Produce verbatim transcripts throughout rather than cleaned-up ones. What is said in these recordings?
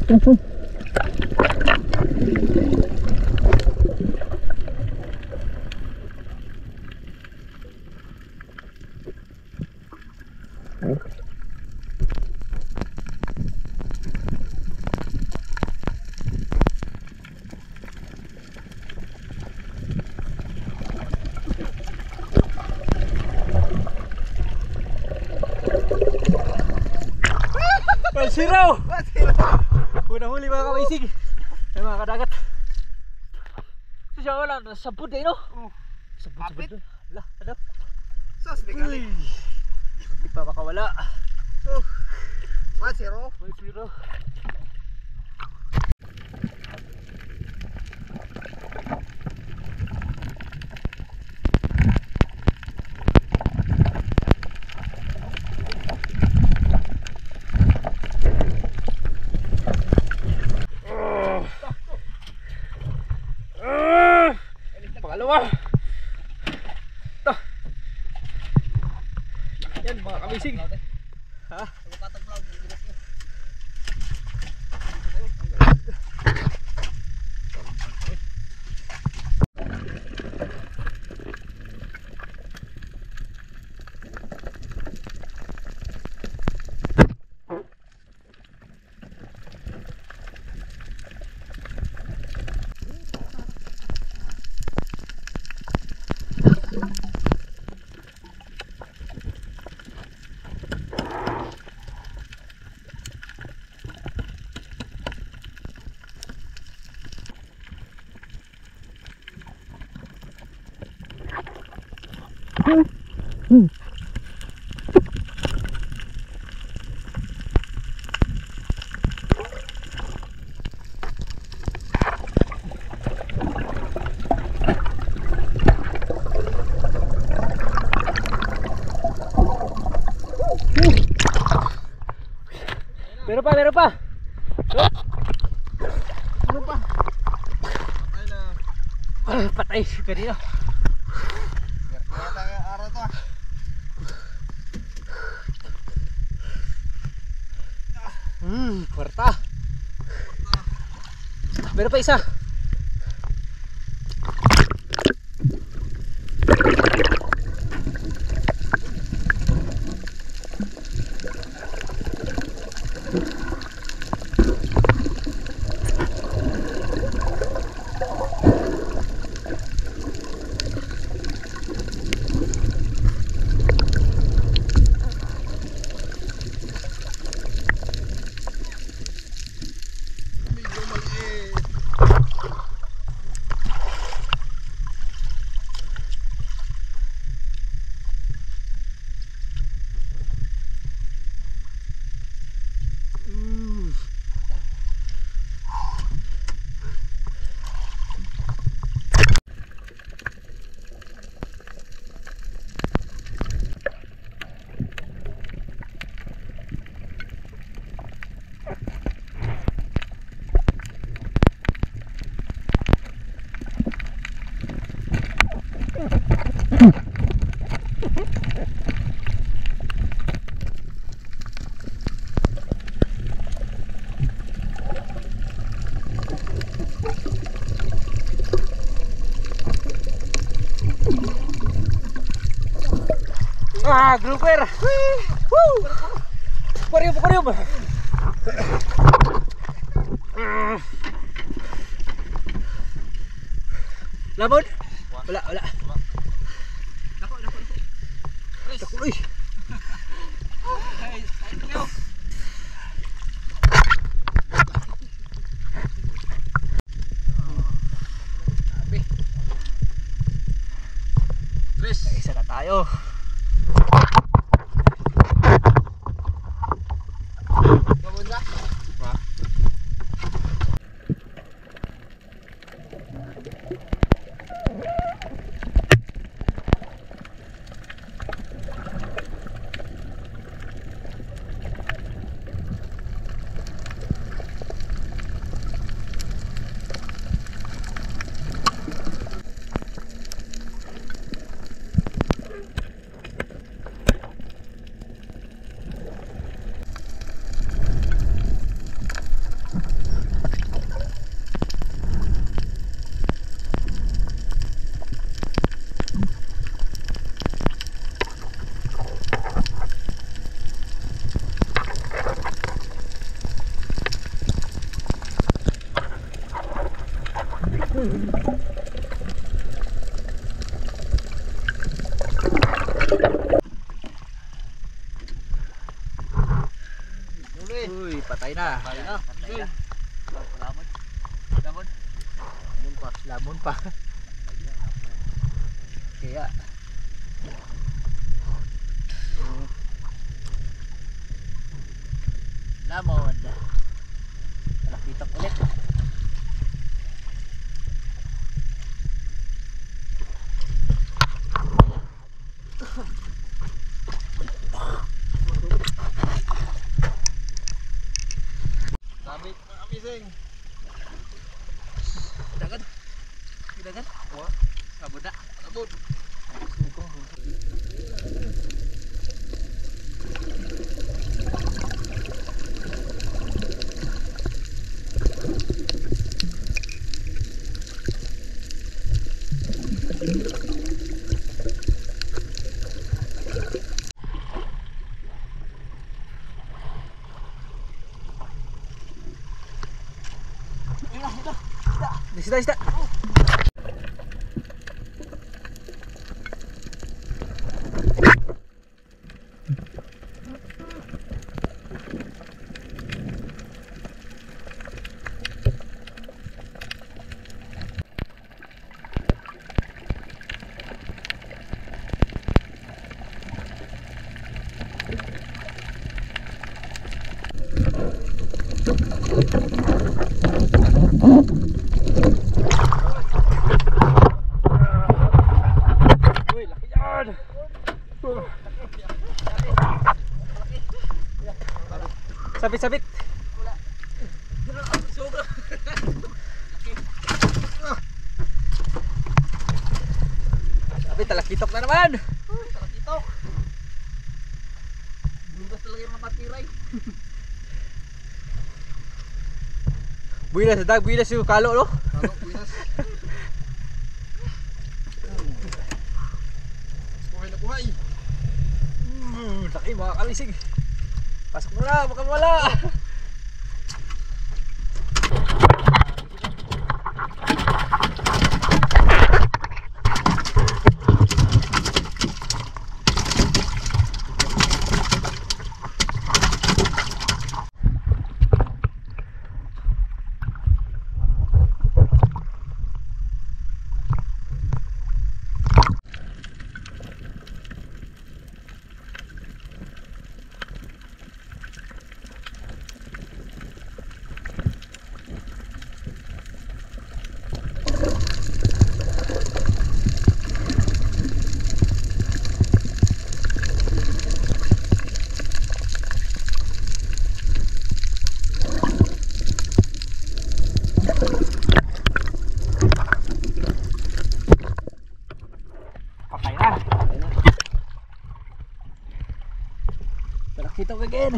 Siraw! Unang huli mga kamaisig. Ay mga kadagat. So siya wala, sabod eh no? Sabod, sabod. Wala, hadap. Sos, bigali. Hindi pa makawala. Oh, one zero. One zero. Pangalawa. Ito. Yan mga kamisig. Ha? Hmm. Meron pa, meron pa. Ano pa? Ay na. Ah, patay kanina. Kaya tayo araw to. Hmm, kwarta. Meron pa isa. Ah, grouper. Woo! Parium, parium. Lamon? Wala, wala. Dako, dako, dako. Dako, uy. Ay, ay, Leo. Sabi. Tres. Isa na tayo. Kamunla. Ha? Uy, patay na. Patay na. Patay na. Lamon. Lamon. Lamon pa. Lamon pa. Kaya. Lamon. Nakita ulit. Sabit mga kamising. Dagan. Dagan. Wah, sabot na. Sabot. Isda, isda. Uy, laki yan. Sabit, sabit. Sabit, talakitok na naman. Talakitok. Bulas talaga yung mga matiray. Builas, dag, builas yung kalo, no? Ano, bulas. Buhay na buhay. Mm, laki mga kamisig. Pasok mo na, baka wala. Patay na. Talakitok again.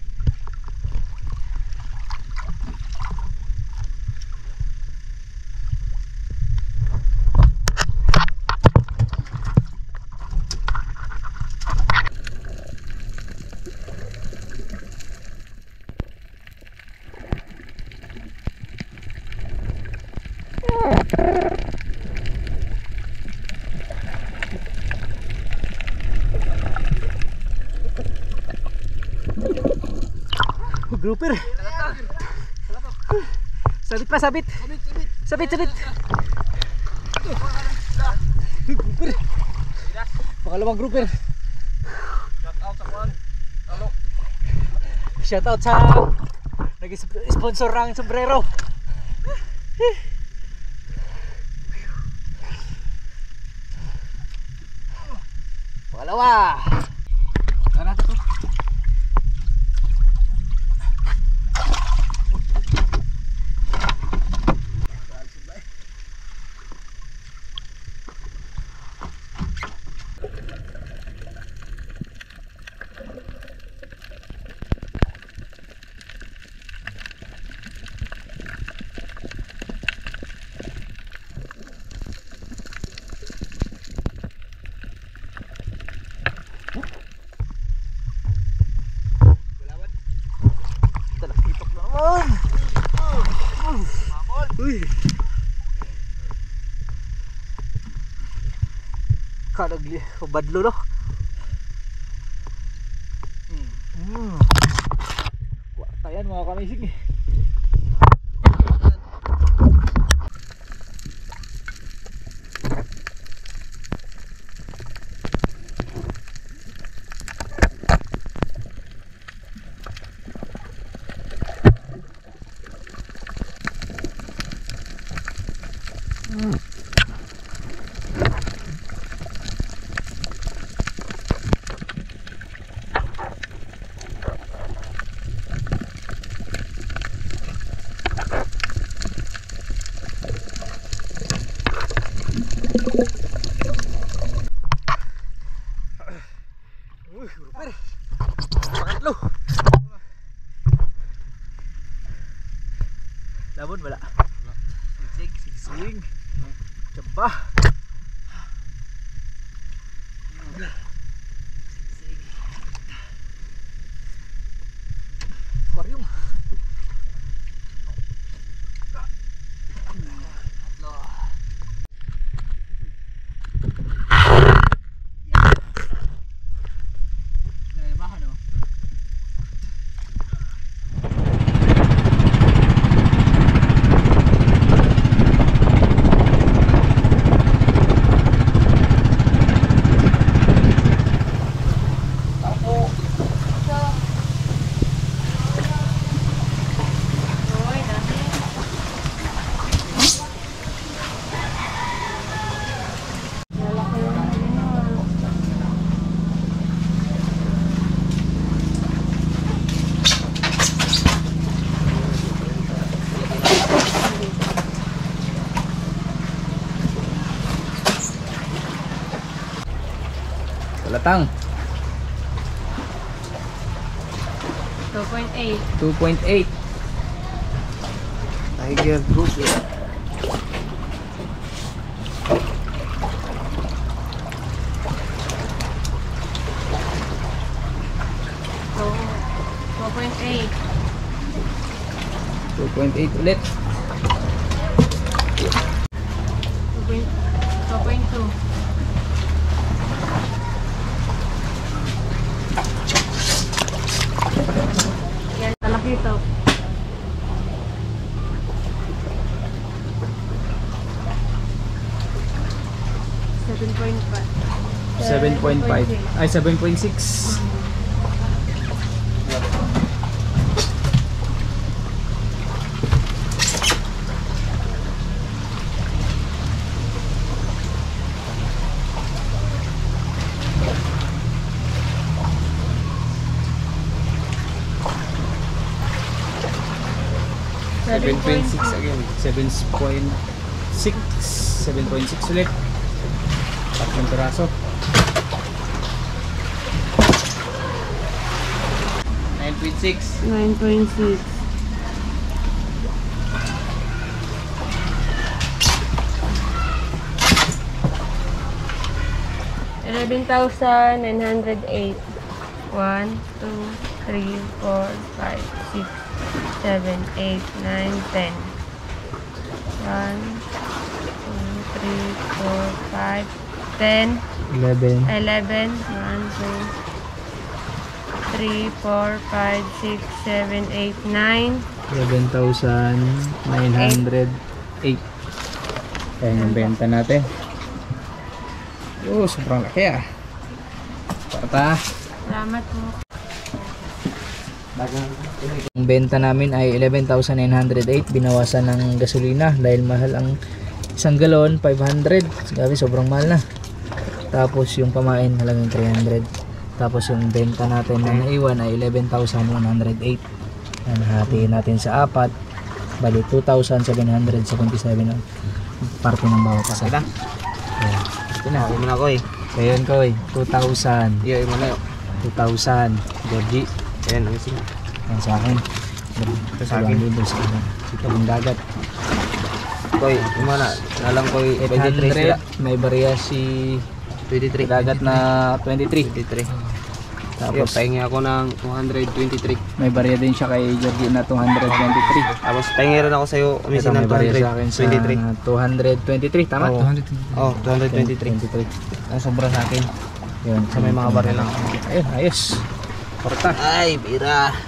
Grouper. Sabit pa, sabit. Sabit, sabit. Sabit, sabit. Grouper. Pangalawang grouper. Shout out sa kuwan. Halo. Shout out sa nag-sponsor ng sombrero. Pangalawa. Tara to. Talakitok na naman. Uy. Kadagli, badlo no. Hmm. Kwarta yan mga kamisig eh. Labon wala. Sigsig, sigsig. Coba. Sigsig. Aquarium. Talatang two point eight. two point eight. Tiger Group. two point eight. two point eight ulit. two point two. Yan, talaki ito. seven point five. seven point five. Ay, seven point six. seven point six again. seven point six. seven point six ulit. Tatlong piraso. nine point six. nine point six. eleven thousand nine hundred eight. one, two, three, four, five, six, seven, eight, nine, ten. one, two, three, four, five, ten, eleven. eleven. one, two, three, four, five, six, seven, eight, nine. eleven thousand nine hundred eight. Ayan yung benta natin. Oh, sobrang laki ah. Parta. Salamat po. Ang benta namin ay eleven thousand nine hundred eight. Binawasan ng gasolina dahil mahal ang isang galon, five hundred. Sabi, sobrang mahal na. Tapos yung pamain halagang three hundred. Tapos yung benta natin na naiwan ay eleven thousand one hundred eight. Yan, hatiin natin sa apat. Bali two thousand seven hundred seventy-seven ang parte ng bawat isa. Ayan. Ito na. Ako muna ko eh. So yun ko eh. two thousand. Iyo, yung muna yun. two thousand. Georgie. Ayan, ang ising. Yan sa akin. Ito sa akin. Sa akin. Ito ang dagat. Koy, yung muna. Nalang koy eight twenty-three hundred. sila. May bariya si twenty-three. dagat na twenty-three. twenty-three. Tapos pahingi ako ng two twenty-three. may barya din siya kay Jordi na two twenty-three. Tapos pahingi rin ako sa'yo, Ito umisin may ng barya sa akin sa twenty-three. two twenty-three, tama? Oo. Oh, two twenty-three. twenty-three. Ang sobra sa akin. Yun, Sa may mga barya lang. Ayun, ayos. Porta. Ay, bira.